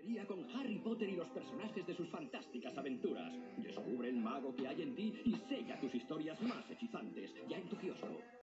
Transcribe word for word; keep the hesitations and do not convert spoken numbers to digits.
librería con Harry Potter y los personajes de sus fantásticas aventuras. Descubre el mago que hay en ti y sella tus historias más hechizantes, ya en tu kiosco.